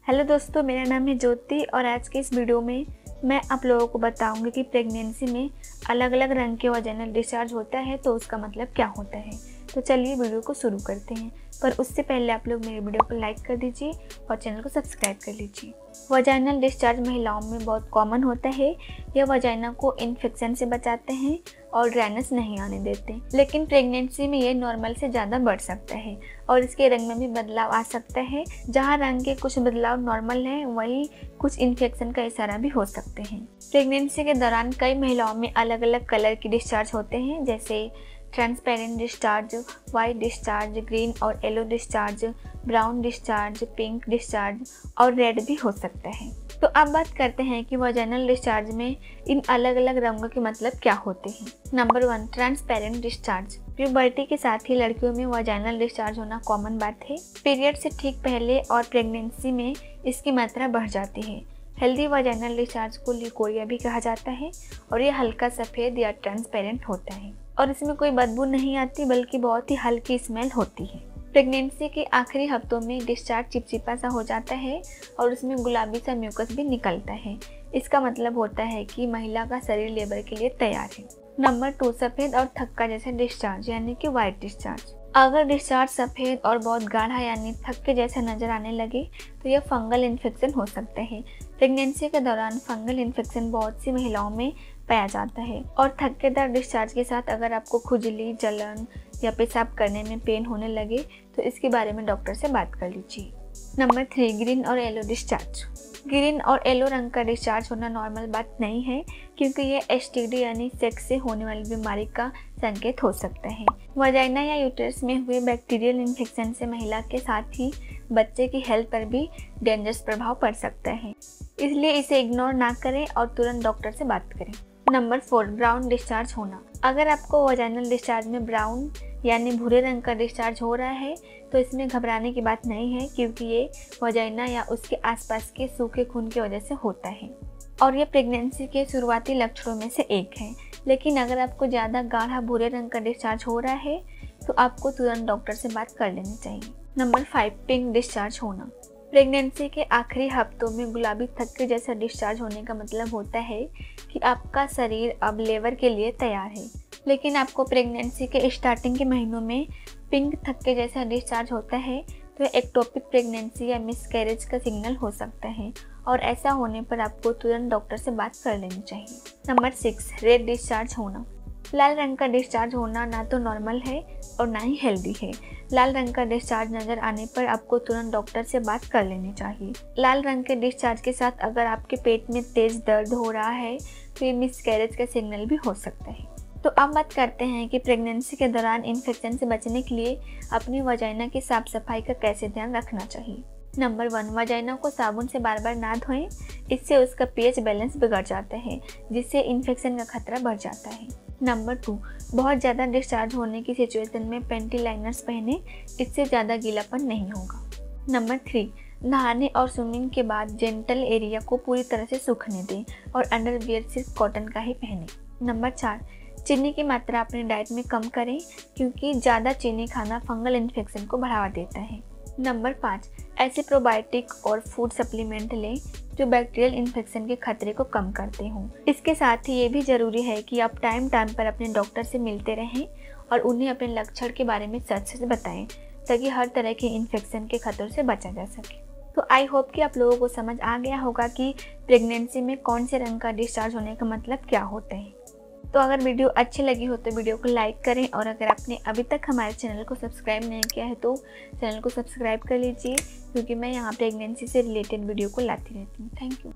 Hello दोस्तों, मेरा नाम है ज्योति और आज के इस वीडियो में मैं आप लोगों को बताऊंगी कि प्रेगनेंसी में अलग अलग रंग के वजाइनल डिस्चार्ज होता है तो उसका मतलब क्या होता है। तो चलिए वीडियो को शुरू करते हैं, पर उससे पहले आप लोग मेरे वीडियो को लाइक कर दीजिए और चैनल को सब्सक्राइब कर लीजिए। वजाइनल डिस्चार्ज महिलाओं में बहुत कॉमन होता है। यह वजाइना को इन्फेक्शन से बचाते हैं और ड्राइनेस नहीं आने देते, लेकिन प्रेगनेंसी में ये नॉर्मल से ज़्यादा बढ़ सकता है और इसके रंग में भी बदलाव आ सकता है। जहाँ रंग के कुछ बदलाव नॉर्मल हैं, वहीं कुछ इन्फेक्शन का इशारा भी हो सकते हैं। प्रेगनेंसी के दौरान कई महिलाओं में अलग अलग कलर की डिस्चार्ज होते हैं, जैसे transparent discharge, white discharge, green और yellow discharge, brown discharge, pink discharge और रेड भी हो सकता है। तो अब बात करते हैं कि वजाइनल डिस्चार्ज में इन अलग अलग रंगों के मतलब क्या होते हैं। Number 1, transparent discharge. प्यूबर्टी के साथ ही लड़कियों में वजाइनल डिस्चार्ज होना कॉमन बात है। पीरियड से ठीक पहले और प्रेगनेंसी में इसकी मात्रा बढ़ जाती है। हेल्दी वजाइनल डिस्चार्ज को ल्यूकोरिया भी कहा जाता है और ये हल्का सफ़ेद या ट्रांसपेरेंट होता है और इसमें कोई बदबू नहीं आती, बल्कि बहुत ही हल्की स्मेल होती है। प्रेगनेंसी के आखिरी हफ्तों में डिस्चार्ज चिपचिपा सा हो जाता है और उसमें गुलाबी सा म्यूकस भी निकलता है। इसका मतलब होता है कि महिला का शरीर लेबर के लिए तैयार है। नंबर 2, सफ़ेद और थक्का जैसा डिस्चार्ज यानी कि वाइट डिस्चार्ज। अगर डिस्चार्ज सफ़ेद और बहुत गाढ़ा यानी थक्के जैसा नजर आने लगे तो यह फंगल इन्फेक्शन हो सकता है। प्रेगनेंसी के दौरान फंगल इन्फेक्शन बहुत सी महिलाओं में पाया जाता है और थक्केदार डिस्चार्ज के साथ अगर आपको खुजली, जलन या पेशाब करने में पेन होने लगे तो इसके बारे में डॉक्टर से बात कर लीजिए। नंबर 3, ग्रीन और येलो डिस्चार्ज। ग्रीन और येलो रंग का डिस्चार्ज होना नॉर्मल बात नहीं है, क्योंकि ये एसटीडी यानी सेक्स से होने वाली बीमारी का संकेत हो सकता है। वजाइना या यूट्रस में हुए बैक्टीरियल इन्फेक्शन से महिला के साथ ही बच्चे की हेल्थ पर भी डेंजरस प्रभाव पड़ सकता है, इसलिए इसे इग्नोर ना करें और तुरंत डॉक्टर से बात करें। नंबर 4, ब्राउन डिस्चार्ज होना। अगर आपको वजाइनल डिस्चार्ज में ब्राउन यानी भूरे रंग का डिस्चार्ज हो रहा है तो इसमें घबराने की बात नहीं है, क्योंकि ये वजाइना या उसके आसपास के सूखे खून की वजह से होता है और ये प्रेगनेंसी के शुरुआती लक्षणों में से एक है। लेकिन अगर आपको ज़्यादा गाढ़ा भूरे रंग का डिस्चार्ज हो रहा है तो आपको तुरंत डॉक्टर से बात कर लेनी चाहिए। नंबर 5, पिंक डिस्चार्ज होना। प्रेगनेंसी के आखिरी हफ्तों में गुलाबी थक्के जैसा डिस्चार्ज होने का मतलब होता है कि आपका शरीर अब लेबर के लिए तैयार है। लेकिन आपको प्रेगनेंसी के स्टार्टिंग के महीनों में पिंक थक्के जैसा डिस्चार्ज होता है तो एक्टोपिक प्रेगनेंसी या मिसकैरेज का सिग्नल हो सकता है और ऐसा होने पर आपको तुरंत डॉक्टर से बात कर लेनी चाहिए। नंबर 6, रेड डिस्चार्ज होना। लाल रंग का डिस्चार्ज होना ना तो नॉर्मल है और ना ही हेल्दी है। लाल रंग का डिस्चार्ज नज़र आने पर आपको तुरंत डॉक्टर से बात कर लेनी चाहिए। लाल रंग के डिस्चार्ज के साथ अगर आपके पेट में तेज दर्द हो रहा है तो ये मिसकैरेज का सिग्नल भी हो सकता है। तो अब बात करते हैं कि प्रेगनेंसी के दौरान इन्फेक्शन से बचने के लिए अपनी वजाइना की साफ सफाई का कैसे ध्यान रखना चाहिए। नंबर 1, वजाइना को साबुन से बार बार ना धोएं, इससे उसका पीएच बैलेंस बिगड़ जाता है, जिससे इन्फेक्शन का खतरा बढ़ जाता है। नंबर 2, बहुत ज़्यादा डिस्चार्ज होने की सिचुएशन में पेंटी लाइनर्स पहने, इससे ज़्यादा गीलापन नहीं होगा। नंबर 3, नहाने और स्विमिंग के बाद जेनिटल एरिया को पूरी तरह से सूखने दें और अंडरवियर सिर्फ कॉटन का ही पहनें। नंबर 4, चीनी की मात्रा अपनी डाइट में कम करें, क्योंकि ज़्यादा चीनी खाना फंगल इन्फेक्शन को बढ़ावा देता है। नंबर 5, ऐसे प्रोबायोटिक और फूड सप्लीमेंट लें जो बैक्टीरियल इन्फेक्शन के खतरे को कम करते हों। इसके साथ ही ये भी ज़रूरी है कि आप टाइम पर अपने डॉक्टर से मिलते रहें और उन्हें अपने लक्षण के बारे में सच सच बताएं, ताकि हर तरह के इन्फेक्शन के खतरों से बचा जा सके। तो आई होप कि आप लोगों को समझ आ गया होगा कि प्रेगनेंसी में कौन से रंग का डिस्चार्ज होने का मतलब क्या होता है। तो अगर वीडियो अच्छी लगी हो तो वीडियो को लाइक करें और अगर आपने अभी तक हमारे चैनल को सब्सक्राइब नहीं किया है तो चैनल को सब्सक्राइब कर लीजिए, क्योंकि मैं यहाँ प्रेगनेंसी से रिलेटेड वीडियो को लाती रहती हूँ। Thank you.